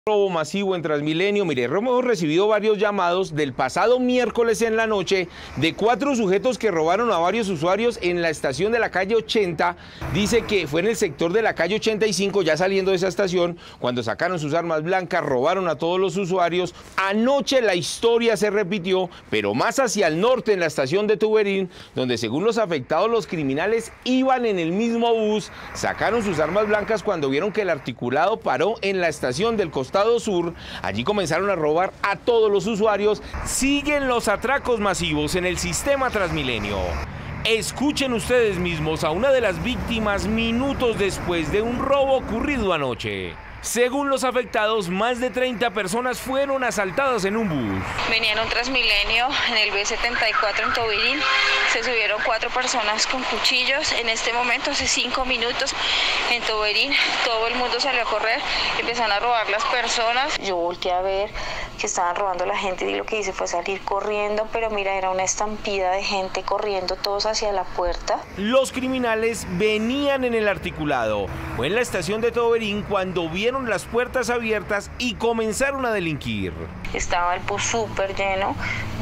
Robo masivo en Transmilenio. Mire, hemos recibido varios llamados del pasado miércoles en la noche de 4 sujetos que robaron a varios usuarios en la estación de la calle 80. Dice que fue en el sector de la calle 85, ya saliendo de esa estación, cuando sacaron sus armas blancas, robaron a todos los usuarios. Anoche la historia se repitió, pero más hacia el norte, en la estación de Tuberín, donde según los afectados, los criminales iban en el mismo bus, sacaron sus armas blancas cuando vieron que el articulado paró en la estación del Costado Sur. Allí comenzaron a robar a todos los usuarios. Siguen los atracos masivos en el sistema Transmilenio. Escuchen ustedes mismos a una de las víctimas minutos después de un robo ocurrido anoche. Según los afectados, más de 30 personas fueron asaltadas en un bus. Venía en un Transmilenio en el B74 en Tuberín. Se subieron 4 personas con cuchillos. En este momento, hace 5 minutos, en Tuberín, todo el mundo salió a correr. Empezaron a robar las personas. Yo volteé a ver que estaban robando a la gente y lo que hice fue salir corriendo. Pero mira, era una estampida de gente corriendo todos hacia la puerta. Los criminales venían en el articulado. Fue en la estación de Tuberín cuando vieron las puertas abiertas y comenzaron a delinquir. Estaba el bus súper lleno,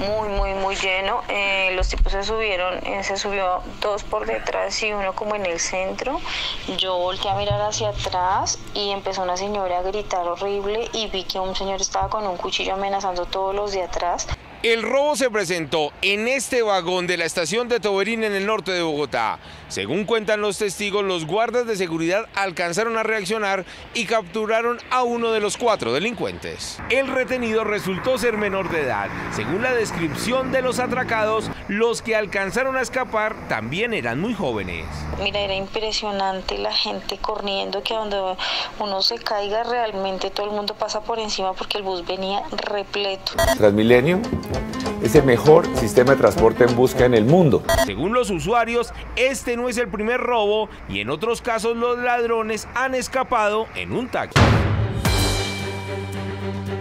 muy lleno. Los tipos se subió 2 por detrás y 1 como en el centro. Yo volteé a mirar hacia atrás y empezó una señora a gritar horrible y vi que un señor estaba con un cuchillo amenazando a todos los de atrás. El robo se presentó en este vagón de la estación de Tuberín en el norte de Bogotá. Según cuentan los testigos, los guardas de seguridad alcanzaron a reaccionar y capturaron a uno de los 4 delincuentes. El retenido resultó ser menor de edad. Según la descripción de los atracados, los que alcanzaron a escapar también eran muy jóvenes. Mira, era impresionante la gente corriendo, que donde uno se caiga realmente todo el mundo pasa por encima porque el bus venía repleto. Transmilenio es el mejor sistema de transporte en busca en el mundo. Según los usuarios, este no es el primer robo y en otros casos los ladrones han escapado en un taxi.